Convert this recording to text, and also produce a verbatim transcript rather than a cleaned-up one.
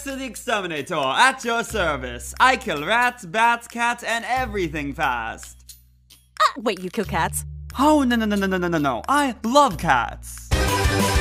Dexter the Exterminator, at your service. I kill rats, bats, cats, and everything fast. Ah, wait, you kill cats? Oh, no, no, no, no, no, no, no, I love cats.